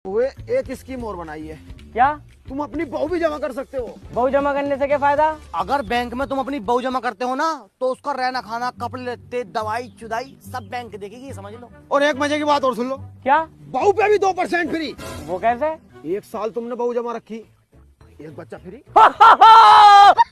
हुए एक स्कीम और बनाई है। क्या? तुम अपनी बहू भी जमा कर सकते हो। बहू जमा करने से क्या फायदा? अगर बैंक में तुम अपनी बहू जमा करते हो ना तो उसका रहना खाना कपड़े लत्ते दवाई चुदाई सब बैंक देखेगी, समझ लो। और एक मजे की बात और सुन लो, क्या? बहू पे भी 2% फ्री। वो कैसे? 1 साल तुमने बहू जमा रखी, 1 बच्चा फ्री।